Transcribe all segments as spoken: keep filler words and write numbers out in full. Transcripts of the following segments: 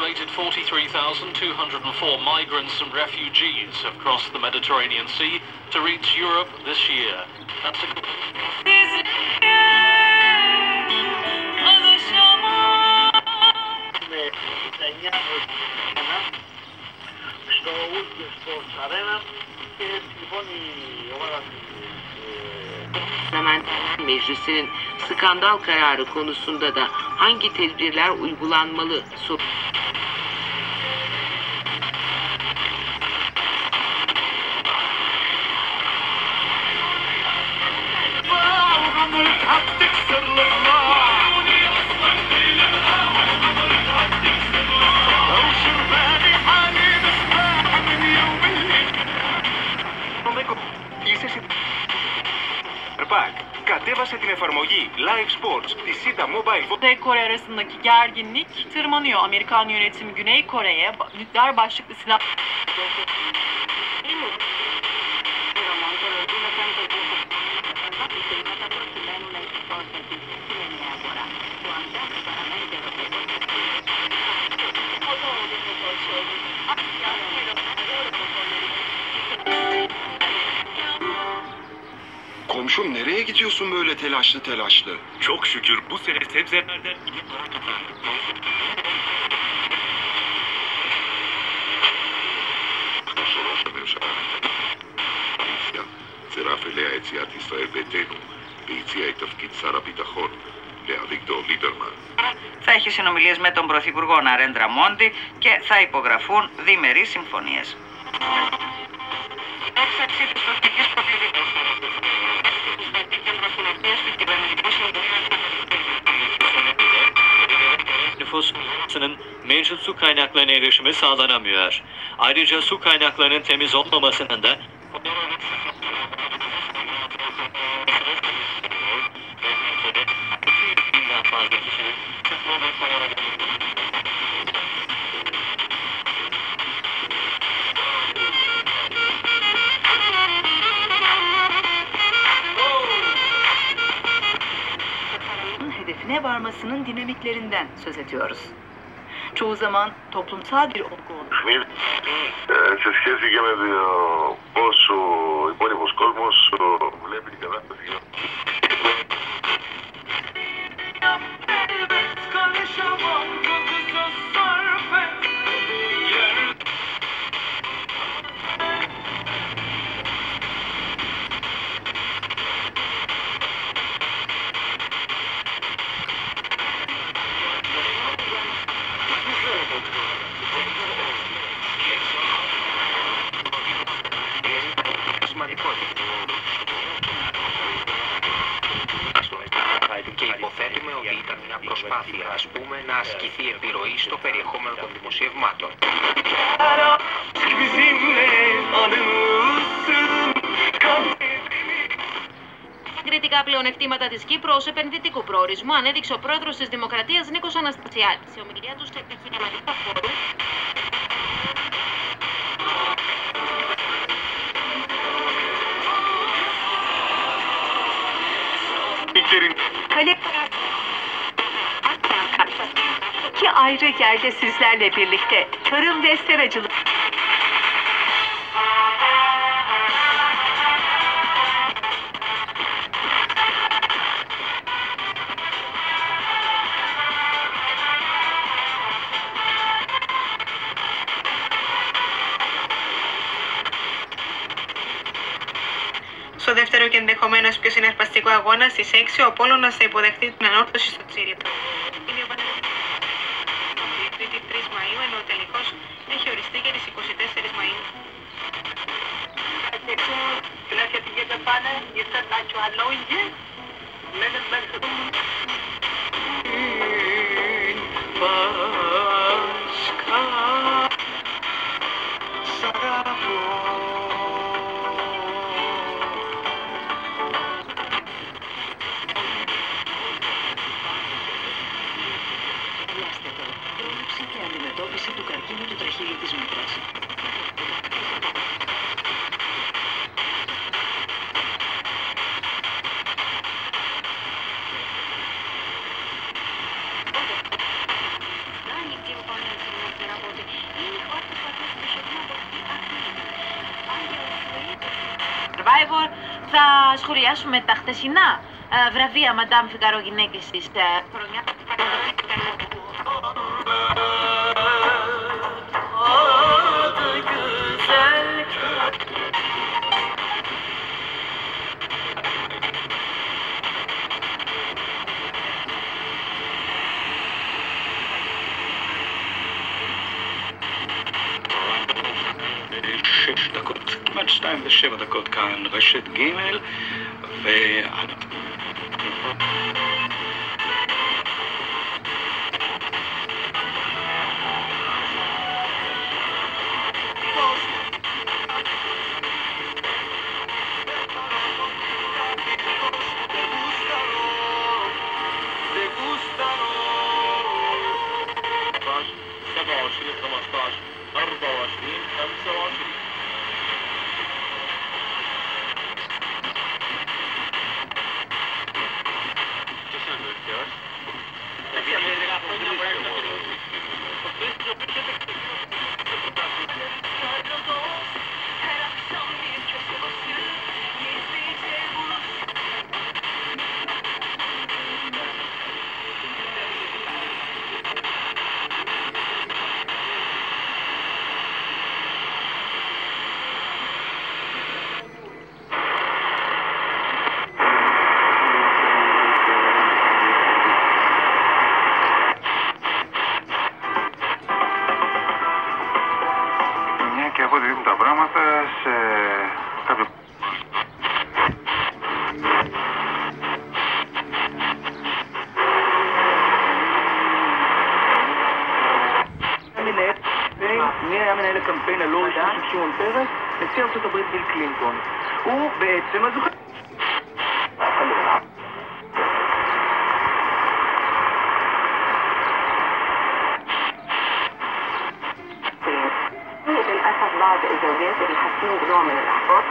estimated forty-three thousand two hundred four migrants and refugees have crossed the Mediterranean Sea to reach Europe this year. That's a... Parlamenter Meclisi'nin skandal kararı konusunda da hangi tedbirler uygulanmalı soru. Κατέβασε την εφαρμογή Live Sports της Sida Mobile. Kuzey Kore arasındaki gerginlik tırmanıyor. Amerikan yönetimi Güney Kore'ye nükleer başlıklı silah... Komşum nereye gidiyorsun böyle telaşlı telaşlı? Çok şükür bu sene sebzelerden iyi para kazandık. צירף אליה את סיעת ישראל ביתנו והציע את תפקיד שר הביטחון לאביגדור ליברמן. Θα έχει συνομιλίες με τον Πρωθυπουργό Ναρέντρα Μόντι και θα υπογραφούν διμερείς συμφωνίες. Nüfusunun mevcut su kaynaklarına erişimi sağlanamıyor. Ayrıca su kaynaklarının temiz olmamasının da hedefine varmasının dinamiklerinden söz ediyoruz. Çoğu zaman toplumsal bir olgu olur. Σε σχέση και με το πώς ο υπόλοιπος κόσμος βλέπει την κατάσταση. Και υποθέτουμε ότι ήταν μια προσπάθεια, ας πούμε, να ασκηθεί επιρροή στο περιεχόμενο των δημοσιευμάτων. Κριτικά πλεονεκτήματα της Κύπρου ως επενδυτικού προορισμού ανέδειξε ο πρόεδρος της Δημοκρατίας Νίκος Αναστασιάδης. Σε ομιλία του στο επιχειρηματικό φόρουμ. İki ayrı yerde sizlerle birlikte tarım ve seracılık. Στο δεύτερο και ενδεχομένως πιο συναρπαστικό αγώνα στις έξι, ο Απόλλωνας θα υποδεχθεί την Ανόρθωση στο Τσίριο. Είναι η τρεις Μαΐου, ενώ ο τελικός έχει οριστεί για τις είκοσι τέσσερις Μαΐου. Και αντιμετώπιση του καρκίνου του τραχύλι της μήτρας. Да, нигде выполняется Τρέβορ, θα σχολιάσουμε τα χτεσινά ε, βραβεία Madame Figaro γυναίκες της ε, χρονιάς. שש דקות, כמעט שתיים ושבע דקות כאן רשת ג' ואנא. سبعة وعشرين خمسة عشر أربعة وعشرين خمسة وعشرين Και από ό,τι δείχνουν τα πράγματα σε κάποιο... מי היה מנהל הקמפיין הלא רשמי של שמעון פרס? נשיא ארצות הברית ביל קלינטון. הוא בעצם הזוכה... للأسف بعض الزوجات اللي حاسين بنوع من الإحباط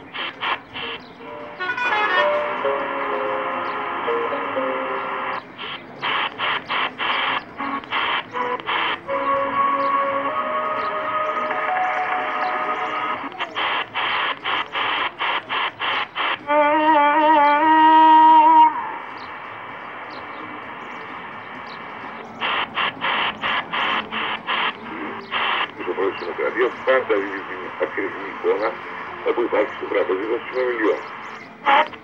Δημοκρατία πάντα δίνει την ακριβή εικόνα που υπάρχει στο τραπέζι των συνομιλιών.